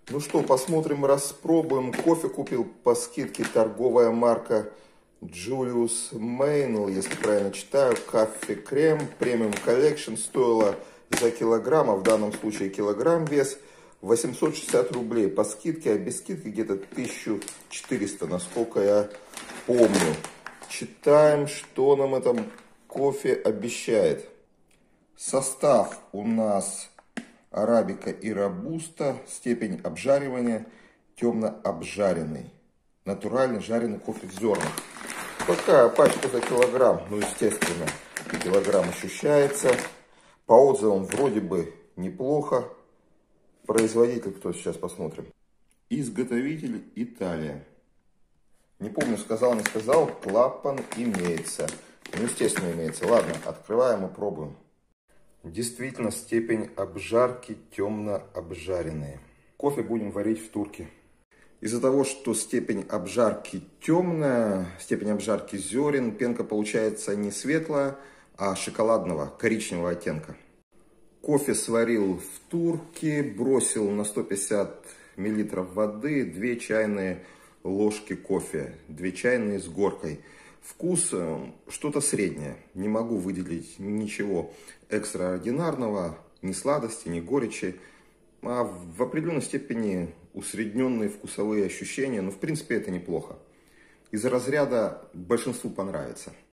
Ну что, посмотрим, распробуем. Кофе купил по скидке, торговая марка Julius Maynell, если правильно читаю. Кофе крем премиум коллекшн стоила за килограмм, а в данном случае килограмм вес 860 рублей. По скидке, а без скидки где-то 1400, насколько я помню. Читаем, что нам это кофе обещает. Состав у нас арабика и робуста, степень обжаривания темно-обжаренный. Натурально жареный кофе в зернах. Такая пачка за килограмм, ну естественно, килограмм ощущается. По отзывам вроде бы неплохо. Производитель кто сейчас посмотрим. Изготовитель Италия. Не помню, сказал, не сказал, клапан имеется. Ну, естественно, имеется. Ладно, открываем и пробуем. Действительно, степень обжарки темно-обжаренные. Кофе будем варить в турке. Из-за того, что степень обжарки темная, степень обжарки зерен, пенка получается не светлая, а шоколадного, коричневого оттенка. Кофе сварил в турке, бросил на 150 мл воды 2 чайные ложки кофе, 2 чайные с горкой. Вкус что-то среднее, не могу выделить ничего экстраординарного, ни сладости, ни горечи, а в определенной степени усредненные вкусовые ощущения, но в принципе это неплохо. Из разряда большинству понравится.